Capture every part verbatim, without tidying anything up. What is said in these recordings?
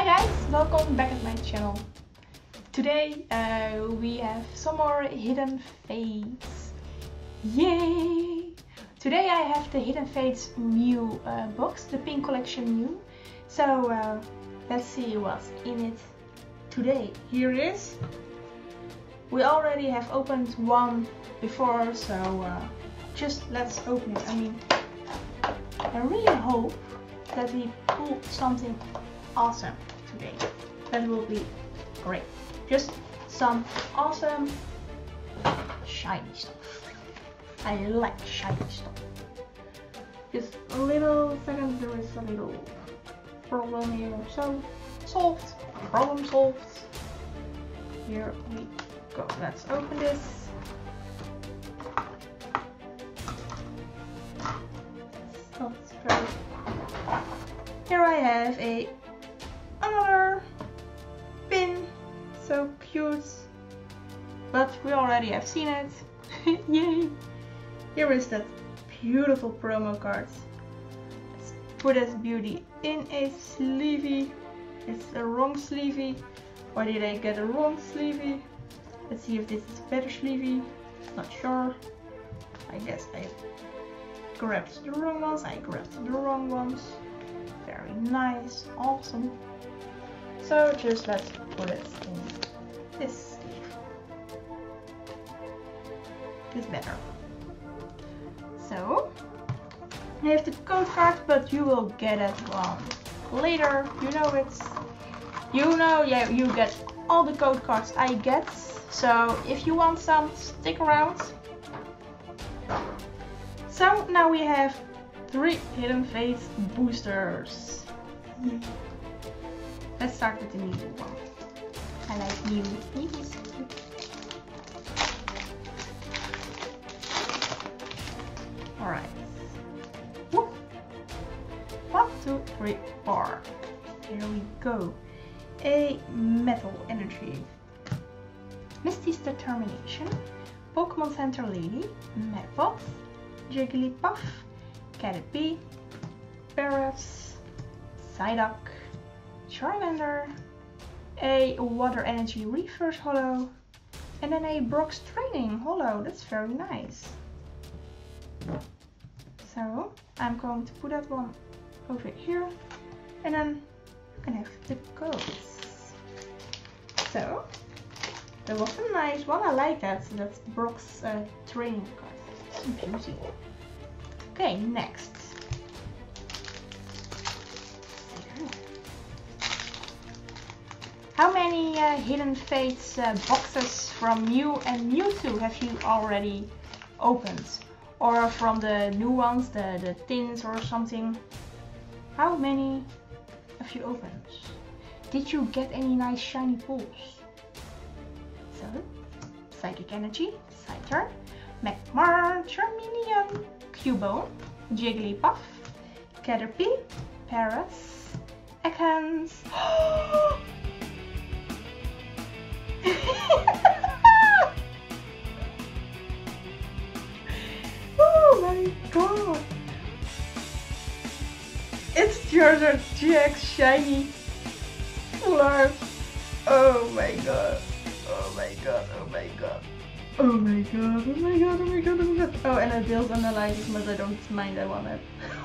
Hi guys, welcome back at my channel. Today uh, we have some more Hidden Fates. Yay! Today I have the Hidden Fates Mew uh, box, the Pink Collection Mew. So uh, let's see what's in it today. Here it is. We already have opened one before, so uh, just let's open it. I mean, I really hope that we pull something awesome today. That will be great. Just some awesome shiny stuff. I like shiny stuff. Just a little second, there is a little problem here. So solved. Problem solved. Here we go. Let's open this. That's very. Here I have a another pin, so cute, but we already have seen it. Yay! Here is that beautiful promo card. Let's put this beauty in a sleevey. It's a wrong sleevey. Why did I get a wrong sleevey? Let's see if this is a better sleevey. Not sure. I guess I grabbed the wrong ones. I grabbed the wrong ones. Very nice, awesome. So just let's put it in this sleeve. This better. So I have the code card, but you will get it one later. You know it. You know, yeah, you get all the code cards I get. So if you want some, stick around. So now we have three Hidden Fates boosters. Let's start with the new one. I like new. New is cute. Alright. One, two, three, four. Here we go. A Metal Energy. Misty's Determination. Pokemon Center Lady. Magpot. Jigglypuff. Caterpie. Paras. Psyduck. Charmander, a Water Energy Reverse Holo, and then a Brock's Training Holo. That's very nice. So I'm going to put that one over here, and then you can have the codes. So that was a nice one. I like that. So that's Brock's uh, Training card. Some beauty. Okay, next. How many uh, Hidden Fates uh, boxes from Mew and Mewtwo have you already opened? Or from the new ones, the, the tins or something? How many have you opened? Did you get any nice shiny pulls? So, Psychic Energy, Scyther, Magmar, Charmeleon, Cubone, Jigglypuff, Caterpie, Paras, Ekans. Oh my god! It's Charizard G X Shiny Full Art. Oh my god! Oh my god! Oh my god! Oh my god! Oh my god! Oh my god! Oh my god! Oh, and it builds on the lights, but I don't mind. I want it.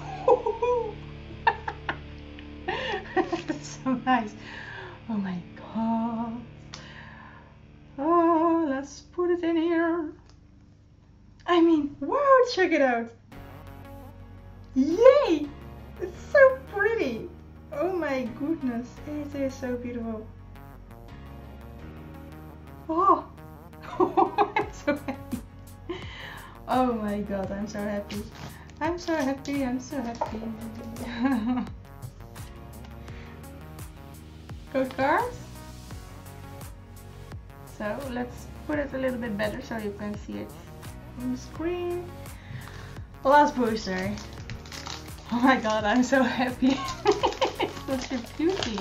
That's so nice. Oh my god! Oh, let's put it in here. I mean, wow, check it out. Yay! It's so pretty. Oh my goodness, it is so beautiful. Oh, I'm so happy. Oh my god, I'm so happy. I'm so happy, I'm so happy. Code cards. So let's put it a little bit better so you can see it on the screen. Last booster. Oh my god, I'm so happy. Such a beauty.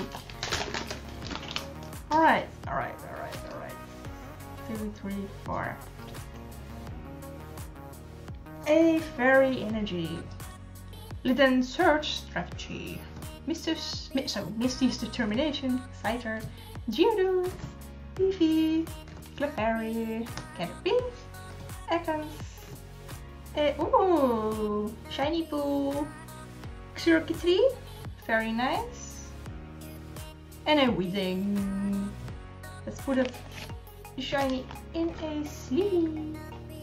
Alright, alright, alright, alright. Two, three, four. A Fairy Energy. Litten Search Strategy. Misty's, so Misty's Determination, Scyther, Geodude, Eevee, Clefairy, Caterpie, Ekans, uh, ooh, Shiny Pool, Xurkitree, very nice, and a Weezing. Let's put it shiny in a sleeve.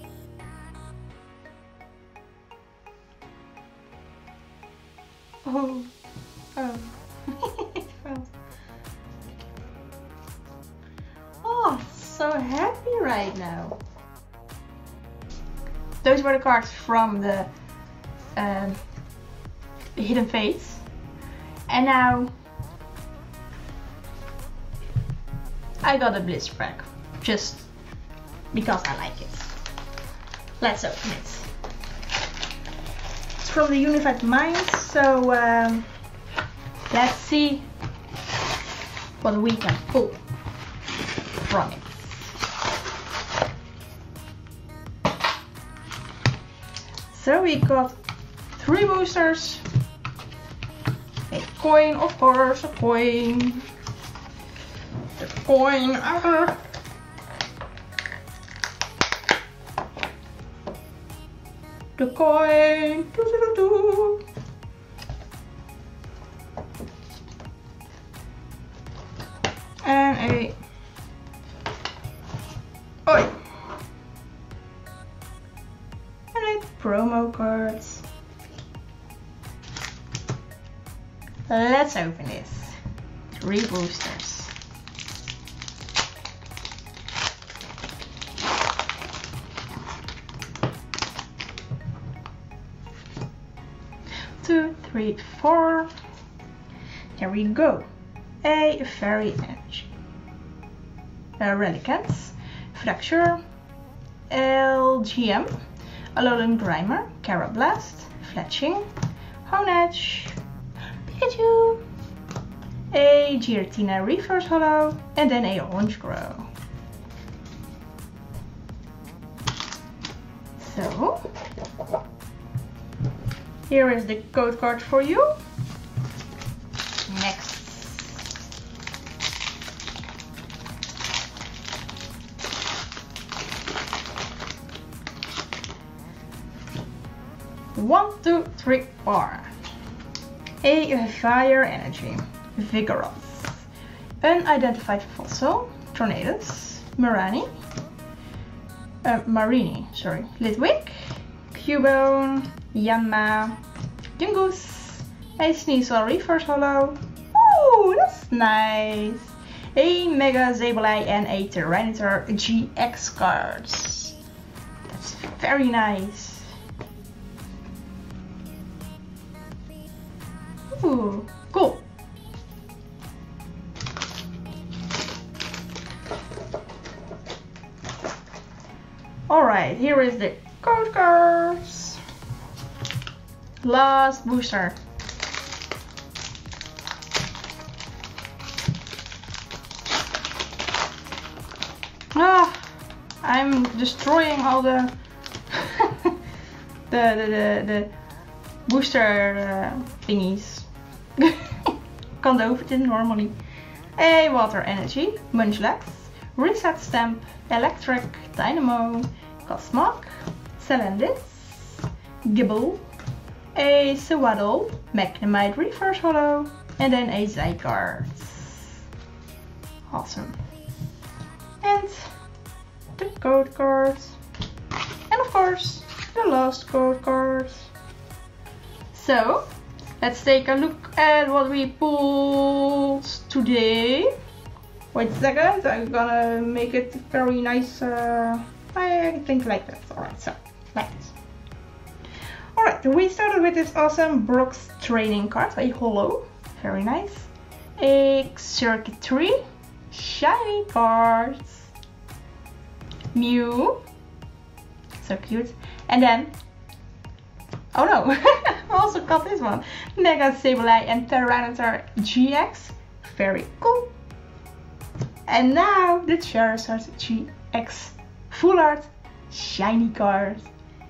Oh, oh, it fell. Oh, so happy right now. Those were the cards from the um, Hidden Fates. And now I got a blister pack, just because I like it. Let's open it. It's from the Unified Minds, so um, let's see what we can pull from it. So we got three boosters, a coin, of course, a coin, the coin, uh, the coin, doo -doo -doo -doo. And a oi, and a promo cards. Let's open this. Three boosters. Two, three, four. There we go. A Fairy Energy. A Relicanth, Fracture, L G M, Alolan Grimer, Carablast, Fletching, Honedge, Pikachu, a Giratina Reverse Holo, and then a Honchkrow. So, here is the code card for you. Next. One, two, three, four. A Fire Energy, Vigoroth, Unidentified Fossil, Tornadus, Marani, uh, Marini, sorry, Litwick, Cubone, Yanma, Yungoos, a Sneasel Reverse Holo. Ooh, that's nice. A Mega Sableye and a Tyranitar G X cards. That's very nice. Ooh, cool. Alright, here is the code cards. Last booster. Ah, I'm destroying all the the, the, the, the booster uh, thingies. Can't open it normally. A Water Energy, Munchlax, Reset Stamp, Electric, Dynamo, Cosmog, Salandis, Gibble, a Sewaddle, Magnemite Reverse Holo, and then a Zygarde. Awesome. And the code cards. And of course, the last code cards. So, let's take a look at what we pulled today. Wait a second, I'm gonna make it very nice. Uh, I think like that. Alright, so, like this. Alright, we started with this awesome Brock's training card, a holo. Very nice. A Xurkitree, shiny cards. Mew, so cute. And then, oh no, I also got this one. Mega Sableye and Tyranitar G X. Very cool. And now the Charizard G X Full Art shiny card.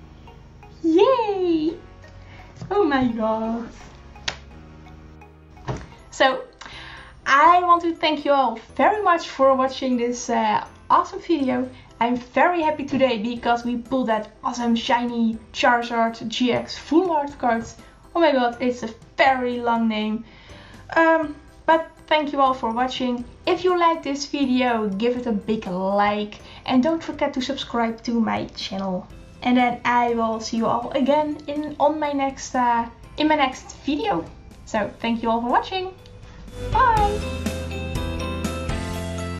Yay! Oh my god. So I want to thank you all very much for watching this uh, awesome video. I'm very happy today because we pulled that awesome shiny Charizard G X full art card. Oh my god, it's a very long name. Um, but thank you all for watching. If you like this video, give it a big like and don't forget to subscribe to my channel. And then I will see you all again in on my next uh, in my next video. So thank you all for watching. Bye!